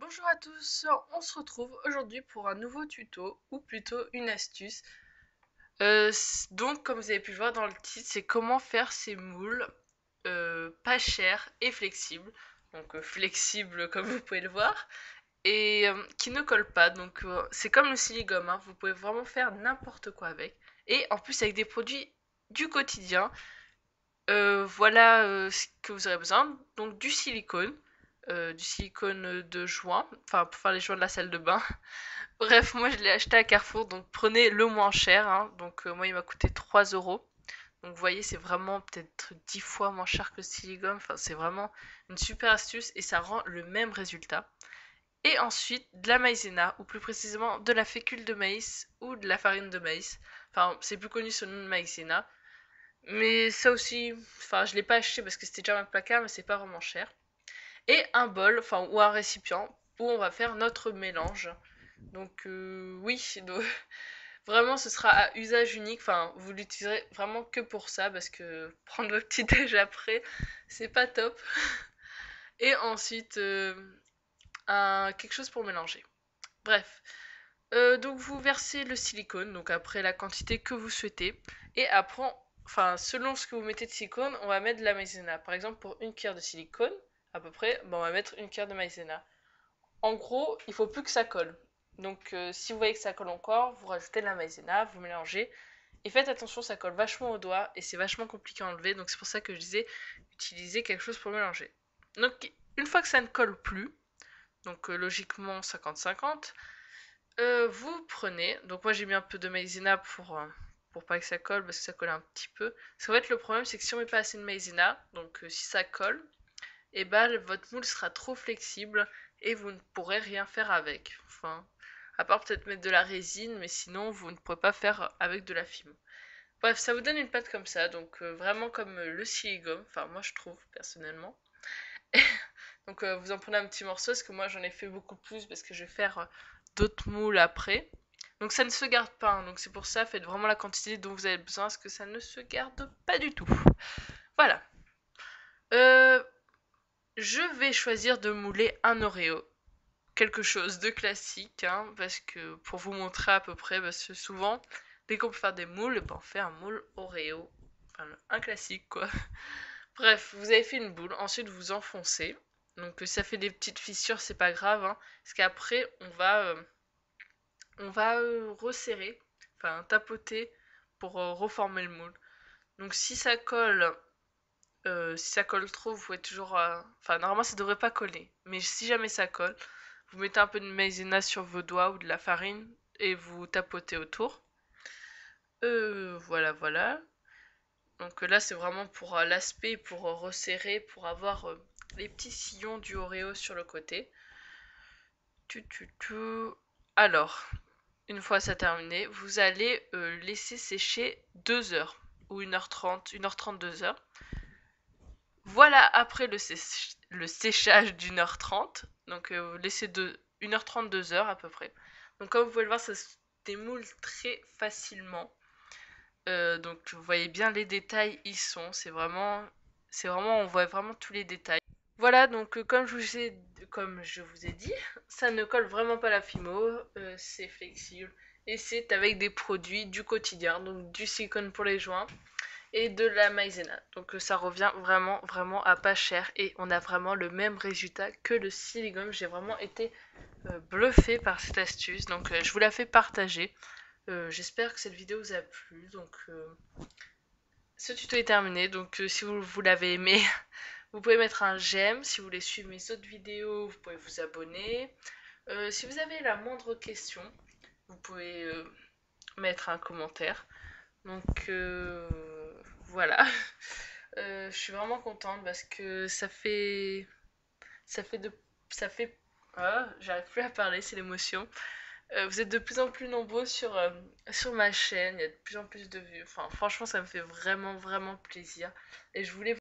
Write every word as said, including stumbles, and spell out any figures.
Bonjour à tous, on se retrouve aujourd'hui pour un nouveau tuto, ou plutôt une astuce. Euh, donc comme vous avez pu le voir dans le titre, c'est comment faire ces moules euh, pas chers et flexibles. Donc euh, flexibles comme vous pouvez le voir, et euh, qui ne collent pas. Donc euh, c'est comme le silicone, hein, vous pouvez vraiment faire n'importe quoi avec. Et en plus avec des produits du quotidien. Euh, voilà euh, ce que vous aurez besoin. Donc du silicone, euh, du silicone de joint, enfin pour faire les joints de la salle de bain. Bref, moi je l'ai acheté à Carrefour, donc prenez le moins cher, hein. Donc euh, moi il m'a coûté trois euros. Donc vous voyez, c'est vraiment peut-être dix fois moins cher que le silicone. Enfin, c'est vraiment une super astuce et ça rend le même résultat. Et ensuite, de la maïzena, ou plus précisément de la fécule de maïs ou de la farine de maïs. Enfin, c'est plus connu sous le nom de maïzena. Mais ça aussi, enfin, je l'ai pas acheté parce que c'était déjà dans le placard, mais c'est pas vraiment cher. Et un bol, enfin, ou un récipient où on va faire notre mélange. Donc, euh, oui, donc, vraiment, ce sera à usage unique. Enfin, vous l'utiliserez vraiment que pour ça parce que prendre le petit déj après, c'est pas top. Et ensuite, euh, un, quelque chose pour mélanger. Bref. Euh, donc vous versez le silicone, donc après la quantité que vous souhaitez, et après, enfin selon ce que vous mettez de silicone, on va mettre de la maïzena. Par exemple, pour une cuillère de silicone, à peu près, ben, on va mettre une cuillère de maïzena. En gros, il faut plus que ça colle. Donc euh, si vous voyez que ça colle encore, vous rajoutez de la maïzena, vous mélangez, et faites attention, ça colle vachement au doigt, et c'est vachement compliqué à enlever, donc c'est pour ça que je disais, utilisez quelque chose pour mélanger. Donc une fois que ça ne colle plus, donc euh, logiquement cinquante cinquante, euh, vous prenez, donc moi j'ai mis un peu de maïzena pour, euh, pour pas que ça colle, parce que ça colle un petit peu. Parce qu'en fait le problème c'est que si on met pas assez de maïzena, donc euh, si ça colle, et ben votre moule sera trop flexible et vous ne pourrez rien faire avec. Enfin, à part peut-être mettre de la résine, mais sinon vous ne pourrez pas faire avec de la fime. Bref, ça vous donne une pâte comme ça, donc euh, vraiment comme euh, le silicone, enfin moi je trouve personnellement. Donc euh, vous en prenez un petit morceau, parce que moi j'en ai fait beaucoup plus, parce que je vais faire euh, d'autres moules après. Donc ça ne se garde pas, hein, donc c'est pour ça, faites vraiment la quantité dont vous avez besoin, parce que ça ne se garde pas du tout. Voilà. Euh, je vais choisir de mouler un Oreo. Quelque chose de classique, hein, parce que pour vous montrer à peu près, parce que souvent, dès qu'on peut faire des moules, ben on fait un moule Oreo. Enfin, un classique, quoi. Bref, vous avez fait une boule, ensuite vous enfoncez. Donc ça fait des petites fissures, c'est pas grave, hein, parce qu'après on va, euh, on va euh, resserrer, enfin tapoter pour euh, reformer le moule. Donc si ça colle, euh, si ça colle trop, vous pouvez toujours, euh, enfin normalement ça devrait pas coller, mais si jamais ça colle, vous mettez un peu de maïzena sur vos doigts ou de la farine et vous tapotez autour. Euh, voilà, voilà. Donc là, c'est vraiment pour euh, l'aspect, pour euh, resserrer, pour avoir euh, les petits sillons du Oreo sur le côté. Tu, tu, tu. Alors, une fois ça terminé, vous allez euh, laisser sécher deux heures ou une heure trente, une heure trente, deux heures. Voilà après le, sé- le séchage d'une heure trente. Donc euh, vous laissez de une heure trente, deux heures à peu près. Donc comme vous pouvez le voir, ça se démoule très facilement. Euh, donc vous voyez bien les détails y sont, c'est vraiment, c'est vraiment, on voit vraiment tous les détails. Voilà, donc euh, comme je vous ai, comme je vous ai dit, ça ne colle vraiment pas la Fimo, euh, c'est flexible et c'est avec des produits du quotidien, donc du silicone pour les joints et de la maïzena. Donc euh, ça revient vraiment, vraiment à pas cher et on a vraiment le même résultat que le silicone. J'ai vraiment été euh, bluffée par cette astuce, donc euh, je vous la fais partager. Euh, J'espère que cette vidéo vous a plu. Donc, euh, ce tuto est terminé. Donc, euh, si vous, vous l'avez aimé, vous pouvez mettre un j'aime. Si vous voulez suivre mes autres vidéos, vous pouvez vous abonner. Euh, si vous avez la moindre question, vous pouvez euh, mettre un commentaire. Donc, euh, voilà. Euh, je suis vraiment contente parce que ça fait. Ça fait de. Ça fait. Ah, j'arrive plus à parler, c'est l'émotion. Euh, vous êtes de plus en plus nombreux sur, euh, sur ma chaîne, il y a de plus en plus de vues. Enfin, franchement, ça me fait vraiment, vraiment plaisir. Et je voulais